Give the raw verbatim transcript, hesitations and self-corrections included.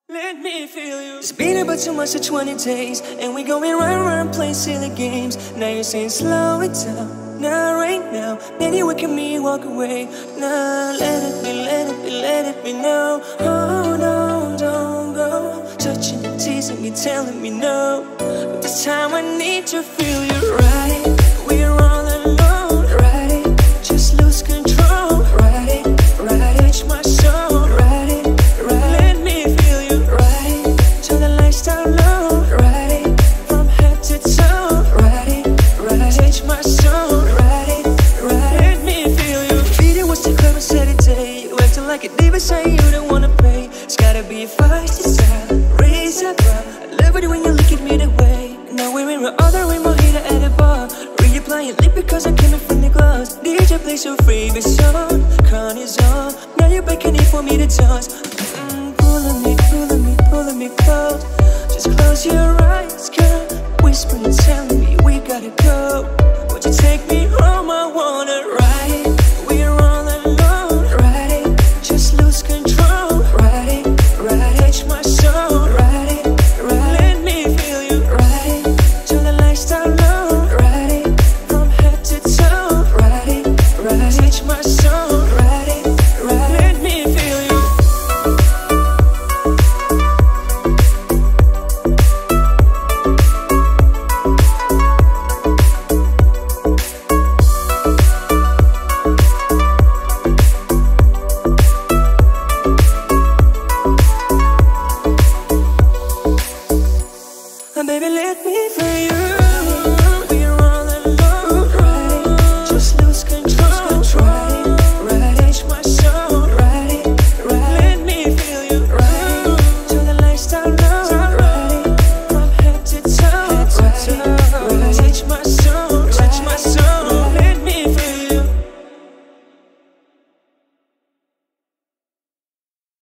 Let me feel you. It's been about two months or twenty days, and we going round round playing silly games. Now you're saying slow it down, not right now. Maybe we can me walk away. Nah, let it be, let it be, let it be now. Oh no, don't go. Touching and teasing me, telling me no. But this time I need to feel you right. We're all alone, right? Just lose control, right? Right, touch my soul, right? Right, let me feel you right. Turn the lights down low, right? From head to toe, right? Right, touch my soul, right? Right, let me feel you. Video was too clever, said it day. You acting like a diva, say you don't wanna pay. It's gotta be a feisty style, raise up, I love it when you look at me that way. Now we're in the other way, more here at the bar. Reapplying lip because I came in from the gloves. D J plays your favorite song, Con is on. Now you're beckoning for me to dance. Mm, pulling me, pulling me, pulling me close. Just close your eyes, girl. Whispering